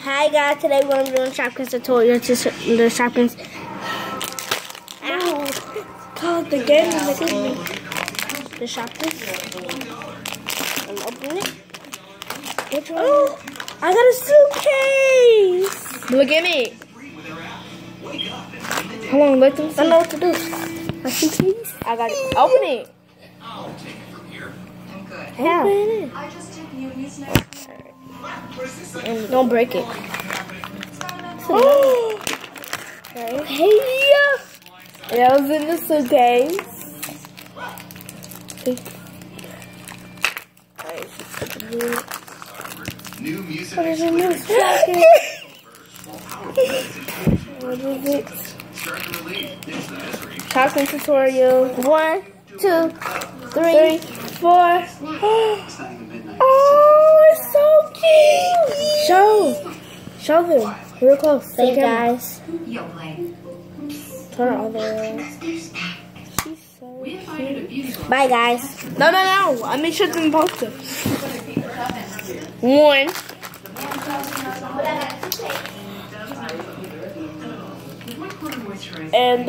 Hi guys, today we're doing Shopkins tutorial to the Shopkins. Ow! Called the game in the The Shopkins. I'm opening it. Which one? Oh, I got a suitcase. Look at me. Hold on, let them see. I know what to do. A suitcase? I got it. Open it. Yeah. Open it. Don't break it. Oh! Okay. Hey! That was in the suitcase. New music. What is in this suitcase? What is it? Shopkins tutorial. 1, 2, 3, 4. Oh, it's so cute! Show them. Real close. Say guys. Turn all the way around. She's so cute. Bye guys. No. I mean, show them both of them. 1. And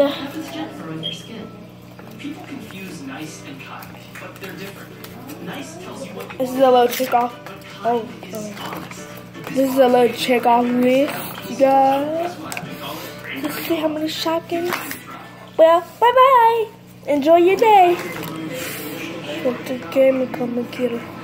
People confuse nice and kind, but they're different. Nice tells you what this is a little check off. Oh. This is a little check off list, you guys. Let's see how many Shopkins. Well, bye bye. Enjoy your day. Put the camera, come and get her.